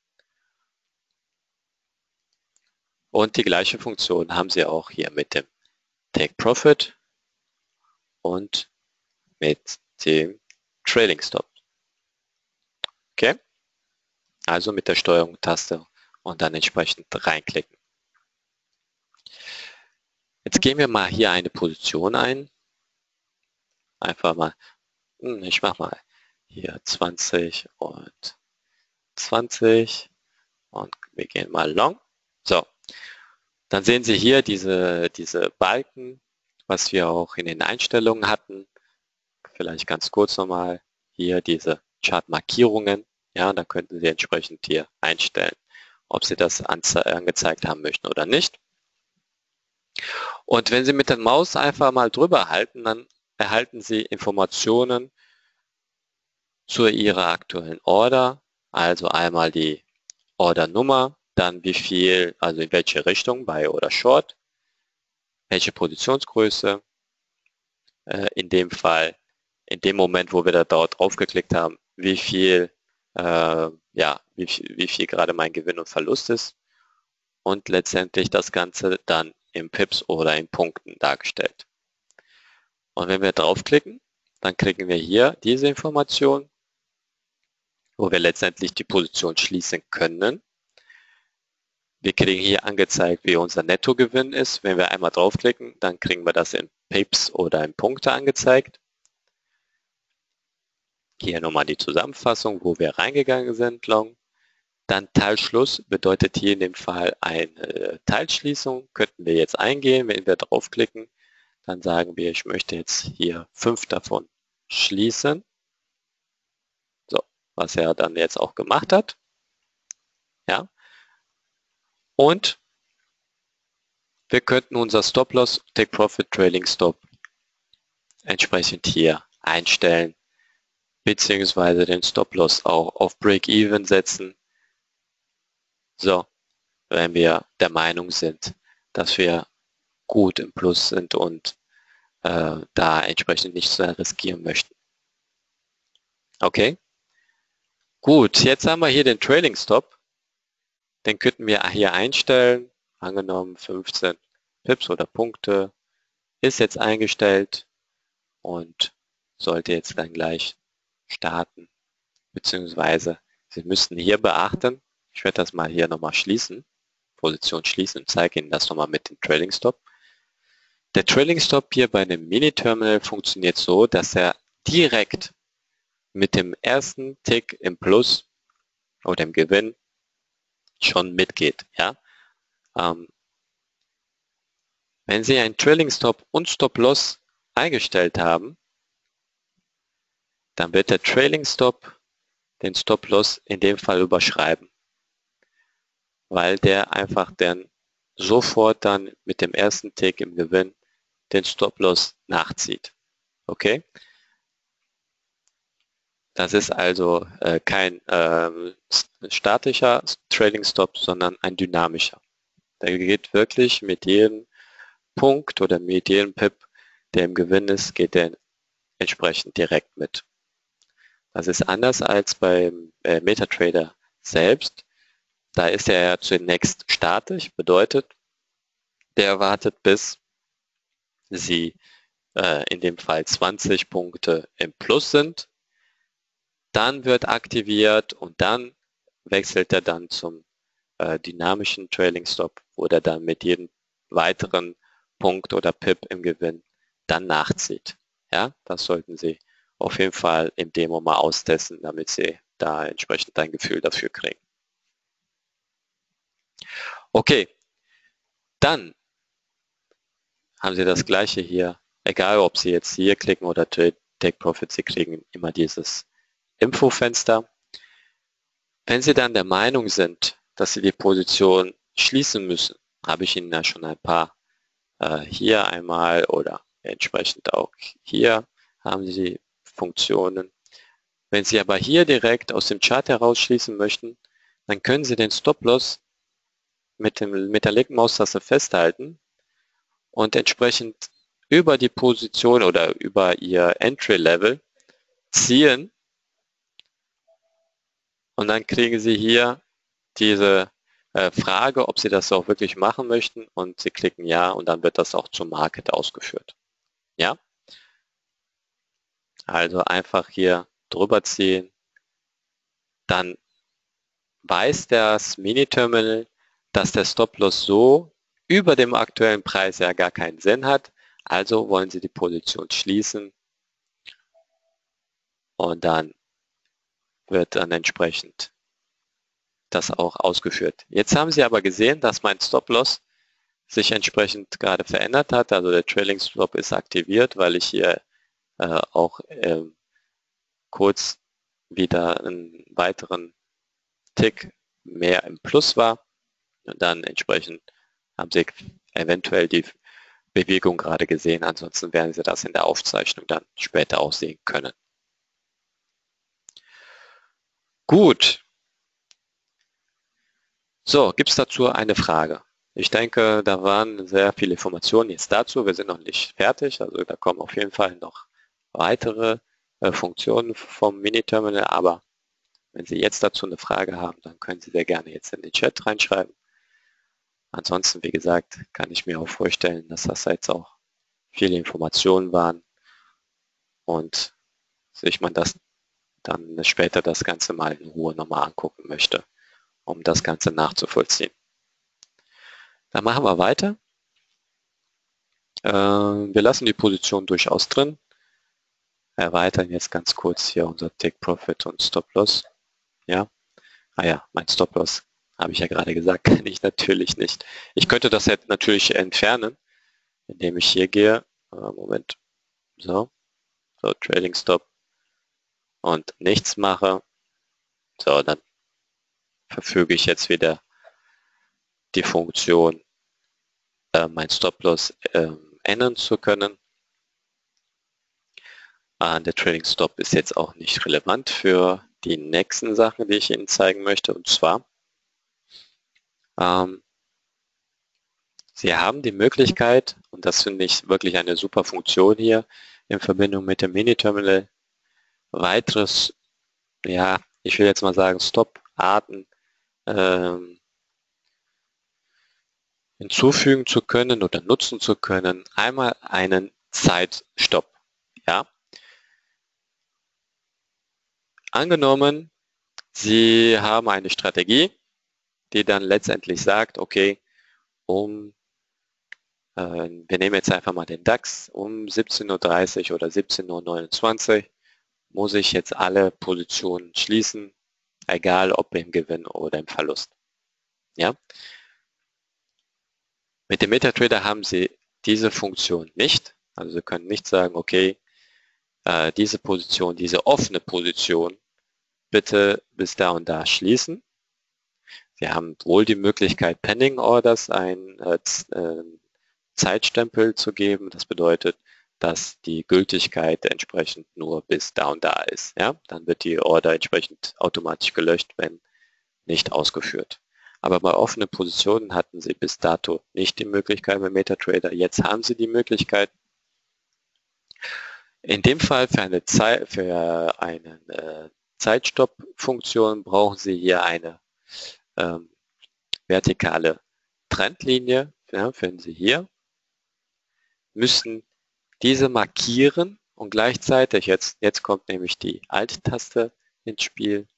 Und die gleiche Funktion haben Sie auch hier mit dem Take Profit und mit dem Trailing Stop. Okay? Also mit der Steuerung-Taste und dann entsprechend reinklicken. Jetzt gehen wir mal hier eine Position ein. Einfach mal, ich mache mal hier 20 und 20 und wir gehen mal long. So, dann sehen Sie hier diese Balken, was wir auch in den Einstellungen hatten. Vielleicht ganz kurz nochmal hier diese Chartmarkierungen. Ja, da könnten Sie entsprechend hier einstellen, ob Sie das angezeigt haben möchten oder nicht. Und wenn Sie mit der Maus einfach mal drüber halten, dann erhalten Sie Informationen zu Ihrer aktuellen Order, also einmal die Ordernummer, dann wie viel, also in welche Richtung, Buy oder Short, welche Positionsgröße, in dem Fall, in dem Moment, wo wir da dort draufgeklickt haben, wie viel, wie viel gerade mein Gewinn und Verlust ist und letztendlich das Ganze dann in Pips oder in Punkten dargestellt. Und wenn wir draufklicken, dann kriegen wir hier diese Information, wo wir letztendlich die Position schließen können. Wir kriegen hier angezeigt, wie unser Nettogewinn ist. Wenn wir einmal draufklicken, dann kriegen wir das in Pips oder in Punkte angezeigt. Hier nochmal die Zusammenfassung, wo wir reingegangen sind, long. Dann Teilschluss bedeutet hier in dem Fall eine Teilschließung. Könnten wir jetzt eingehen, wenn wir draufklicken, dann sagen wir, ich möchte jetzt hier 5 davon schließen. So, was er dann jetzt auch gemacht hat. Ja. Und wir könnten unser Stop-Loss, Take-Profit, Trailing Stop entsprechend hier einstellen, beziehungsweise den Stop-Loss auch auf Break-Even setzen. So, wenn wir der Meinung sind, dass wir gut im Plus sind und da entsprechend nicht so riskieren möchten. Okay, gut, jetzt haben wir hier den Trailing Stop. Den könnten wir hier einstellen, angenommen 15 Pips oder Punkte, ist jetzt eingestellt und sollte jetzt dann gleich starten, beziehungsweise Sie müssten hier beachten, ich werde das mal hier nochmal schließen, Position schließen und zeige Ihnen das nochmal mit dem Trailing Stop. Der Trailing Stop hier bei einem Mini-Terminal funktioniert so, dass er direkt mit dem ersten Tick im Plus oder im Gewinn schon mitgeht. Ja? Wenn Sie einen Trailing Stop und Stop Loss eingestellt haben, dann wird der Trailing Stop den Stop Loss in dem Fall überschreiben, weil der einfach dann sofort dann mit dem ersten Tick im Gewinn den Stop Loss nachzieht. Okay? Das ist also kein statischer Trailing Stop, sondern ein dynamischer. Der geht wirklich mit jedem Punkt oder mit jedem Pip, der im Gewinn ist, geht der entsprechend direkt mit. Das ist anders als beim MetaTrader selbst. Da ist er ja zunächst statisch, bedeutet, der wartet, bis Sie in dem Fall 20 Punkte im Plus sind. Dann wird aktiviert und dann wechselt er dann zum dynamischen Trailing Stop, wo der dann mit jedem weiteren Punkt oder Pip im Gewinn dann nachzieht. Ja, das sollten Sie auf jeden Fall im Demo mal austesten, damit Sie da entsprechend ein Gefühl dafür kriegen. Okay, dann haben Sie das gleiche hier. Egal, ob Sie jetzt hier klicken oder Take Profit, Sie kriegen immer dieses Infofenster. Wenn Sie dann der Meinung sind, dass Sie die Position schließen müssen, habe ich Ihnen ja schon ein paar hier einmal oder entsprechend auch hier haben Sie Funktionen. Wenn Sie aber hier direkt aus dem Chart heraus schließen möchten, dann können Sie den Stop-Loss mit der linken Maustaste festhalten und entsprechend über die Position oder über Ihr Entry-Level ziehen und dann kriegen Sie hier diese Frage, ob Sie das auch wirklich machen möchten und Sie klicken Ja und dann wird das auch zum Market ausgeführt. Ja? Also einfach hier drüber ziehen, dann weiß das Mini-Terminal, dass der Stop-Loss so über dem aktuellen Preis ja gar keinen Sinn hat, also wollen Sie die Position schließen und dann wird dann entsprechend das auch ausgeführt. Jetzt haben Sie aber gesehen, dass mein Stop-Loss sich entsprechend gerade verändert hat, also der Trailing Stop ist aktiviert, weil ich hier auch kurz wieder einen weiteren Tick mehr im Plus war und dann entsprechend haben Sie eventuell die Bewegung gerade gesehen, ansonsten werden Sie das in der Aufzeichnung dann später auch sehen können. Gut. So, gibt es dazu eine Frage? Ich denke, da waren sehr viele Informationen jetzt dazu. Wir sind noch nicht fertig, also da kommen auf jeden Fall noch weitere Funktionen vom Mini-Terminal, aber wenn Sie jetzt dazu eine Frage haben, dann können Sie sehr gerne jetzt in den Chat reinschreiben. Ansonsten, wie gesagt, kann ich mir auch vorstellen, dass das jetzt auch viele Informationen waren und sich man das dann später das Ganze mal in Ruhe nochmal angucken möchte, um das Ganze nachzuvollziehen. Dann machen wir weiter. Wir lassen die Position durchaus drin. Erweitern jetzt ganz kurz hier unser Take Profit und Stop Loss. Ja, Ah ja, mein Stop-Loss, habe ich ja gerade gesagt, kann ich natürlich nicht. Ich könnte das jetzt natürlich entfernen, indem ich hier gehe. Moment. So, Trading Stop und nichts mache. So, dann verfüge ich jetzt wieder die Funktion, mein Stop-Loss ändern zu können. Der Trading Stop ist jetzt auch nicht relevant für die nächsten Sachen, die ich Ihnen zeigen möchte. Und zwar, Sie haben die Möglichkeit, und das finde ich wirklich eine super Funktion hier, in Verbindung mit dem Mini-Terminal, weiteres, ja, ich will jetzt mal sagen, Stop-Arten hinzufügen zu können oder nutzen zu können. Einmal einen Zeitstopp. Ja. Angenommen, Sie haben eine Strategie, die dann letztendlich sagt, okay, wir nehmen jetzt einfach mal den DAX, um 17:30 Uhr oder 17:29 Uhr muss ich jetzt alle Positionen schließen, egal ob im Gewinn oder im Verlust. Ja? Mit dem MetaTrader haben Sie diese Funktion nicht. Also Sie können nicht sagen, okay, diese Position, diese offene Position, bitte bis da und da schließen. Sie haben wohl die Möglichkeit, Pending Orders ein Zeitstempel zu geben. Das bedeutet, dass die Gültigkeit entsprechend nur bis da und da ist. Ja? Dann wird die Order entsprechend automatisch gelöscht, wenn nicht ausgeführt. Aber bei offenen Positionen hatten Sie bis dato nicht die Möglichkeit bei MetaTrader. Jetzt haben Sie die Möglichkeit. In dem Fall für eine Zeitstopp-Funktion brauchen Sie hier eine vertikale Trendlinie. Ja, finden Sie hier. Müssen diese markieren und gleichzeitig, jetzt kommt nämlich die Alt-Taste ins Spiel,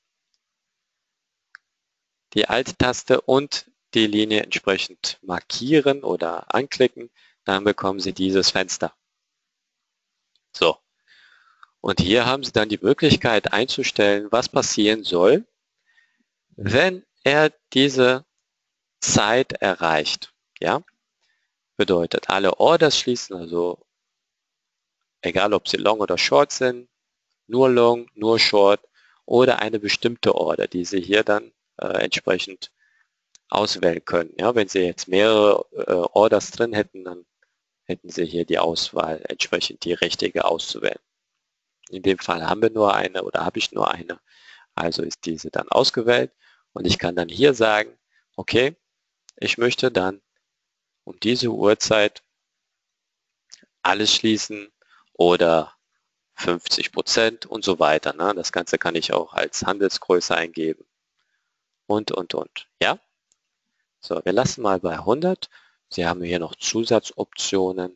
die Alt-Taste und die Linie entsprechend markieren oder anklicken, dann bekommen Sie dieses Fenster. So, und hier haben Sie dann die Möglichkeit einzustellen, was passieren soll, wenn er diese Zeit erreicht. Ja, bedeutet alle Orders schließen, also egal ob sie Long oder Short sind, nur Long, nur Short oder eine bestimmte Order, die Sie hier dann entsprechend auswählen können. Ja, wenn Sie jetzt mehrere Orders drin hätten, dann hätten Sie hier die Auswahl, entsprechend die richtige auszuwählen. In dem Fall haben wir nur eine oder habe ich nur eine, also ist diese dann ausgewählt und ich kann dann hier sagen, okay, ich möchte dann um diese Uhrzeit alles schließen oder 50% und so weiter. Ne? Das Ganze kann ich auch als Handelsgröße eingeben und. Ja? So, wir lassen mal bei 100. Sie haben hier noch Zusatzoptionen.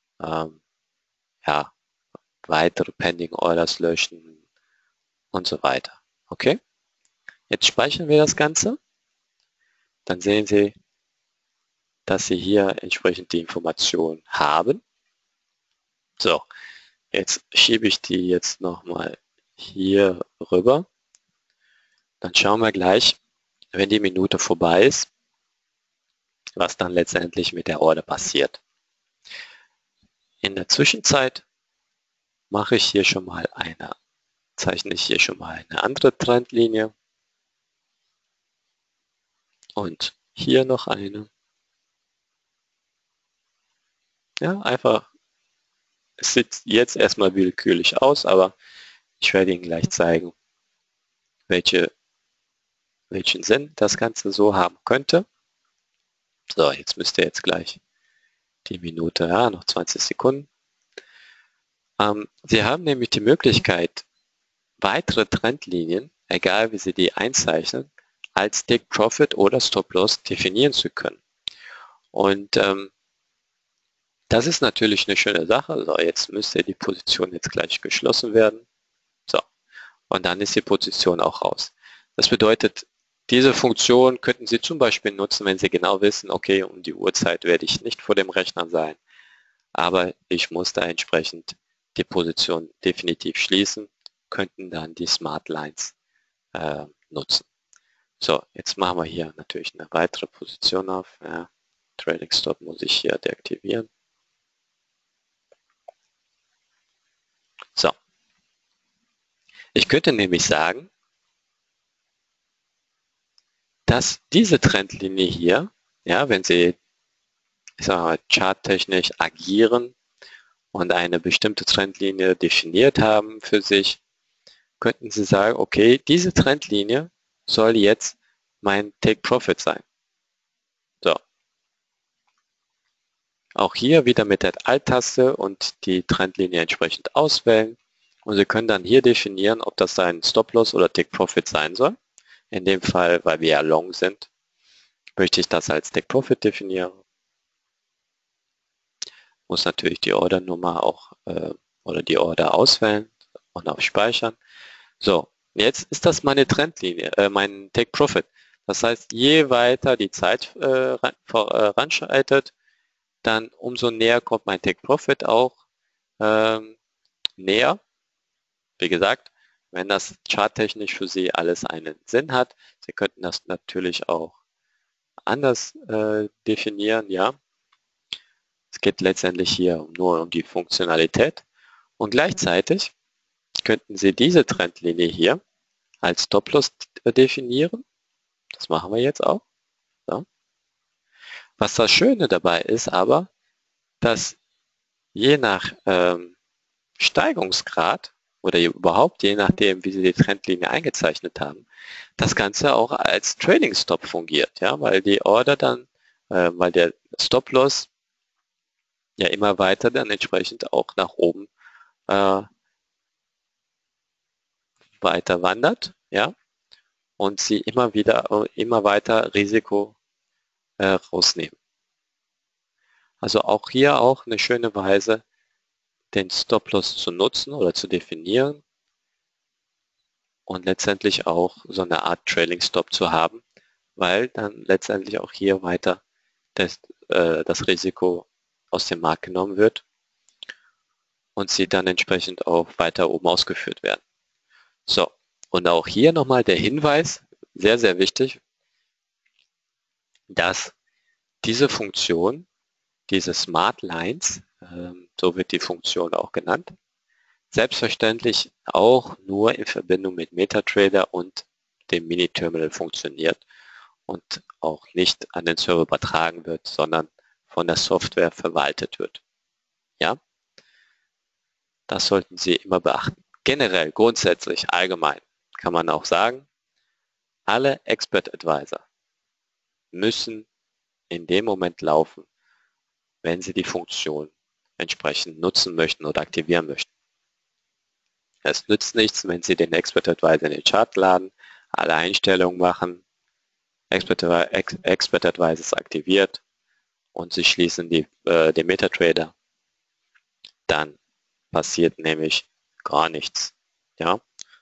Ja, weitere Pending Orders löschen und so weiter. Okay? Jetzt speichern wir das Ganze. Dann sehen Sie, dass Sie hier entsprechend die Informationen haben. So, jetzt schiebe ich die jetzt nochmal hier rüber. Dann schauen wir gleich, wenn die Minute vorbei ist, was dann letztendlich mit der Order passiert. In der Zwischenzeit mache ich hier schon mal zeichne ich hier schon mal eine andere Trendlinie und hier noch eine. Ja, einfach, es sieht jetzt erstmal willkürlich aus, aber ich werde Ihnen gleich zeigen, welchen Sinn das Ganze so haben könnte. So, jetzt müsste jetzt gleich die Minute, ja, noch 20 Sekunden. Sie haben nämlich die Möglichkeit, weitere Trendlinien, egal wie Sie die einzeichnen, als Take Profit oder Stop Loss definieren zu können. Und das ist natürlich eine schöne Sache. So, jetzt müsste die Position jetzt gleich geschlossen werden. So, und dann ist die Position auch raus. Das bedeutet, diese Funktion könnten Sie zum Beispiel nutzen, wenn Sie genau wissen, okay, um die Uhrzeit werde ich nicht vor dem Rechner sein, aber ich muss da entsprechend die Position definitiv schließen, könnten dann die Smart Lines nutzen. So, jetzt machen wir hier natürlich eine weitere Position auf. Ja, Trailing Stop muss ich hier deaktivieren. So, ich könnte nämlich sagen, dass diese Trendlinie hier, ja, wenn Sie, ich sag mal, charttechnisch agieren und eine bestimmte Trendlinie definiert haben für sich, könnten Sie sagen, okay, diese Trendlinie soll jetzt mein Take Profit sein. So. Auch hier wieder mit der Alt-Taste und die Trendlinie entsprechend auswählen. Und Sie können dann hier definieren, ob das ein Stop-Loss oder Take Profit sein soll. In dem Fall, weil wir ja Long sind, möchte ich das als Take Profit definieren. Muss natürlich die Ordernummer auch oder die Order auswählen und auf Speichern. So, jetzt ist das meine Trendlinie, mein Take Profit. Das heißt, je weiter die Zeit voranschreitet, dann umso näher kommt mein Take Profit auch näher. Wie gesagt, wenn das charttechnisch für Sie alles einen Sinn hat, Sie könnten das natürlich auch anders definieren, ja. Es geht letztendlich hier nur um die Funktionalität und gleichzeitig könnten Sie diese Trendlinie hier als Stop-Loss definieren. Das machen wir jetzt auch. So. Was das Schöne dabei ist aber, dass je nach Steigungsgrad oder überhaupt je nachdem, wie Sie die Trendlinie eingezeichnet haben, das Ganze auch als Trading Stop fungiert, ja, weil die Order dann, weil der Stop-Loss ja immer weiter dann entsprechend auch nach oben weiter wandert, ja, und Sie immer weiter Risiko rausnehmen. Also auch hier auch eine schöne Weise, den Stop-Loss zu nutzen oder zu definieren und letztendlich auch so eine Art Trailing Stop zu haben, weil dann letztendlich auch hier weiter das Risiko aus dem Markt genommen wird und sie dann entsprechend auch weiter oben ausgeführt werden. So, und auch hier nochmal der Hinweis, sehr, sehr wichtig, dass diese Funktion, diese Smart Lines, so wird die Funktion auch genannt, selbstverständlich auch nur in Verbindung mit MetaTrader und dem Mini-Terminal funktioniert und auch nicht an den Server übertragen wird, sondern von der Software verwaltet wird. Ja, das sollten Sie immer beachten. Generell, grundsätzlich, allgemein kann man auch sagen, alle Expert Advisor müssen in dem Moment laufen, wenn Sie die Funktion entsprechend nutzen möchten oder aktivieren möchten. Es nützt nichts, wenn Sie den Expert Advisor in den Chart laden, alle Einstellungen machen, Expert Advisor ist aktiviert und Sie schließen den MetaTrader, dann passiert nämlich gar nichts. Ja?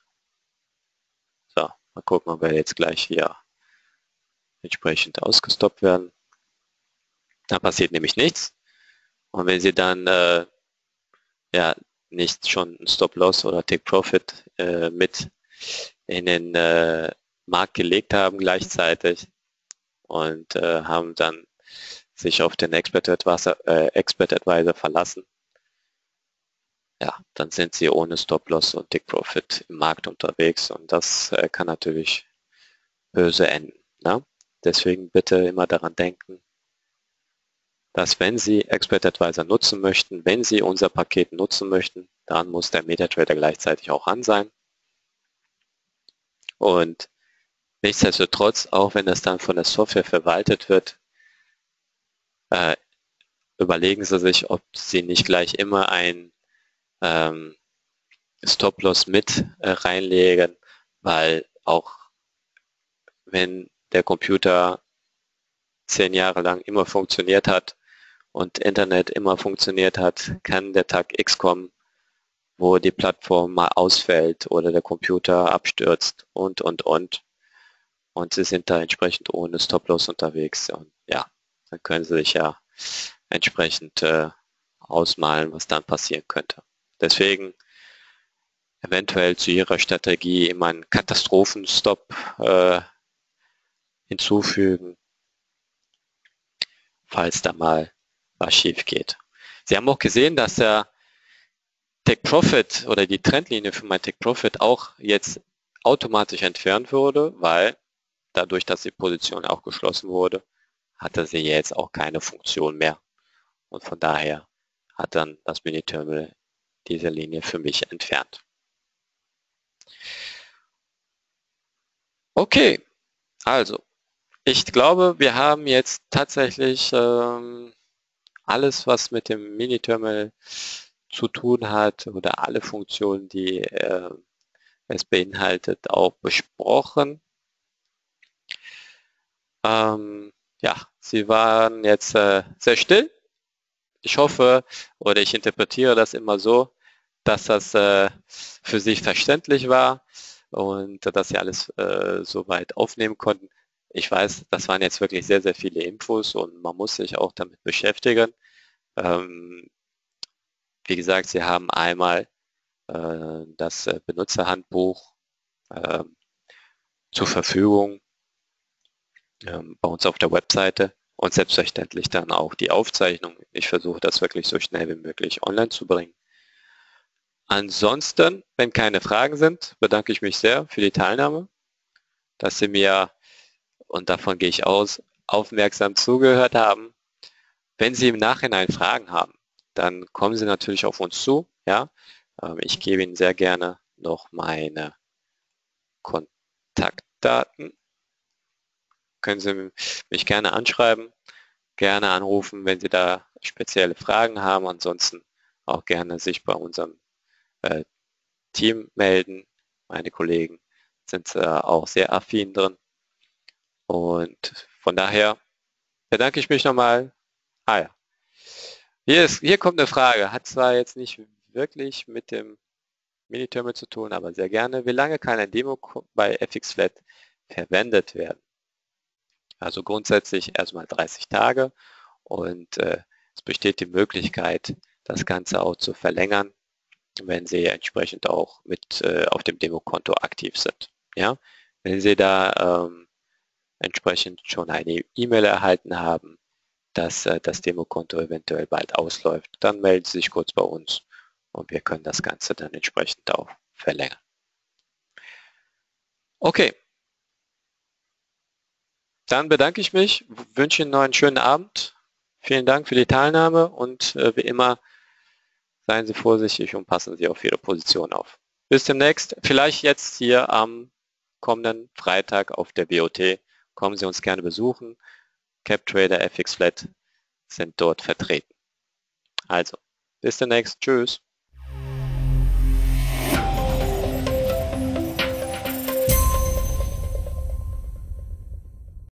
So, mal gucken, ob wir jetzt gleich hier entsprechend ausgestoppt werden. Da passiert nämlich nichts. Und wenn Sie dann ja nicht schon einen Stop-Loss oder Take-Profit mit in den Markt gelegt haben gleichzeitig und haben dann sich auf den Expert Advisor verlassen, ja, dann sind Sie ohne Stop-Loss und Take-Profit im Markt unterwegs und das kann natürlich böse enden. Ne? Deswegen bitte immer daran denken, dass wenn Sie Expert Advisor nutzen möchten, wenn Sie unser Paket nutzen möchten, dann muss der MetaTrader gleichzeitig auch an sein. Und nichtsdestotrotz, auch wenn das dann von der Software verwaltet wird, überlegen Sie sich, ob Sie nicht gleich immer ein Stop-Loss mit reinlegen, weil auch wenn der Computer 10 Jahre lang immer funktioniert hat und Internet immer funktioniert hat, kann der Tag X kommen, wo die Plattform mal ausfällt oder der Computer abstürzt und. Und Sie sind da entsprechend ohne Stop-Loss unterwegs. Und ja, dann können Sie sich ja entsprechend ausmalen, was dann passieren könnte. Deswegen eventuell zu Ihrer Strategie immer einen Katastrophenstop hinzufügen, falls da mal was schief geht. Sie haben auch gesehen, dass der Take Profit oder die Trendlinie für mein Take Profit auch jetzt automatisch entfernt wurde, weil dadurch, dass die Position auch geschlossen wurde, hatte sie jetzt auch keine Funktion mehr. Und von daher hat dann das Mini-Terminal diese Linie für mich entfernt. Okay, also ich glaube, wir haben jetzt tatsächlich alles, was mit dem Mini-Terminal zu tun hat oder alle Funktionen, die es beinhaltet, auch besprochen. Ja, Sie waren jetzt sehr still. Ich hoffe oder ich interpretiere das immer so, dass das für Sie verständlich war und dass Sie alles soweit aufnehmen konnten. Ich weiß, das waren jetzt wirklich sehr, sehr viele Infos und man muss sich auch damit beschäftigen. Wie gesagt, Sie haben einmal das Benutzerhandbuch zur Verfügung bei uns auf der Webseite und selbstverständlich dann auch die Aufzeichnung. Ich versuche das wirklich so schnell wie möglich online zu bringen. Ansonsten, wenn keine Fragen sind, bedanke ich mich sehr für die Teilnahme, dass Sie mir, und davon gehe ich aus, aufmerksam zugehört haben. Wenn Sie im Nachhinein Fragen haben, dann kommen Sie natürlich auf uns zu. Ja? Ich gebe Ihnen sehr gerne noch meine Kontaktdaten. Können Sie mich gerne anschreiben, gerne anrufen, wenn Sie da spezielle Fragen haben. Ansonsten auch gerne sich bei unserem Team melden. Meine Kollegen sind auch sehr affin drin. Und von daher bedanke ich mich nochmal. Ja. Hier kommt eine Frage. Hat zwar jetzt nicht wirklich mit dem Mini-Terminal zu tun, aber sehr gerne. Wie lange kann ein Demo bei FXFlat verwendet werden? Also grundsätzlich erstmal 30 Tage und es besteht die Möglichkeit, das Ganze auch zu verlängern, wenn Sie entsprechend auch mit auf dem Demokonto aktiv sind. Ja? Wenn Sie da entsprechend schon eine E-Mail erhalten haben, dass das Demokonto eventuell bald ausläuft, dann melden Sie sich kurz bei uns und wir können das Ganze dann entsprechend auch verlängern. Okay, dann bedanke ich mich, wünsche Ihnen noch einen schönen Abend. Vielen Dank für die Teilnahme und wie immer, seien Sie vorsichtig und passen Sie auf Ihre Position auf. Bis demnächst, vielleicht jetzt hier am kommenden Freitag auf der BOT. Kommen Sie uns gerne besuchen. CapTrader, FXFlat sind dort vertreten. Also, bis demnächst. Tschüss.